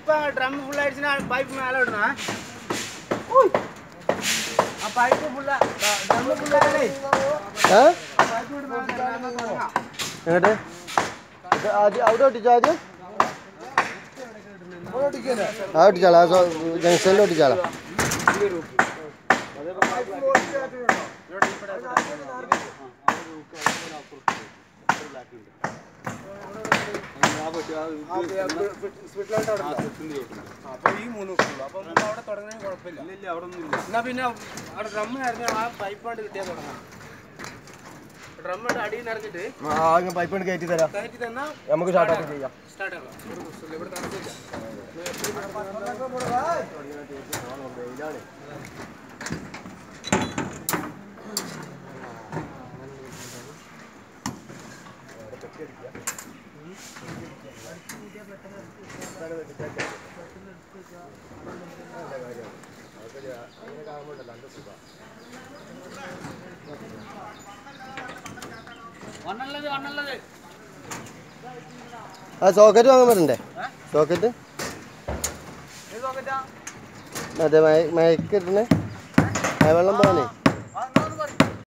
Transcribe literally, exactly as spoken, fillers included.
Pipe drum full അടിച്ചിട്ട് pipe മേലെ ഇടണേ. ആ പൈപ്പ് ഫുള്ള ഡ്രം ഫുള്ളായാലേ എങ്ങോട്ട് ആദ്യം അവിടെ ഒട്ടിച്ചോ ആദ്യം ആ ഒട്ടിച്ചാളാ ജംഗ്ഷനിൽ ഒട്ടിച്ചാളാ. ഈ മൂന്ന് അപ്പൊ അവിടെ തുടങ്ങാൻ കുഴപ്പമില്ല. എന്നാ പിന്നെ അവിടെ ഡ്രമ്മിനായിരുന്നു ആ പൈപ്പാണ്ട് കിട്ടിയാൽ തുടങ്ങാം. ഡ്രമ്മിന്റെ അടിയിൽ നിറഞ്ഞിട്ട് പൈപ്പ് കയറ്റി തരാം, കയറ്റി തന്നാ നമുക്ക് സ്റ്റാർട്ട് ചെയ്യാം. സ്റ്റാർട്ട് ആക്കാം. ഇവിടെ തടസ്സമില്ല. ആ സോക്കറ്റ് വാങ്ങാൻ പറ്റണ്ടേ? സോക്കറ്റ് മറ്റേ മയക്ക് ഇട്ടണേ വെള്ളം പോകാനേ.